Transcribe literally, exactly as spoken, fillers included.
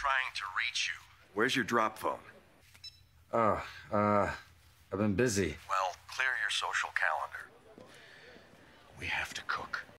trying to reach you. Where's your drop phone? Oh, uh, I've been busy. Well, clear your social calendar. We have to cook.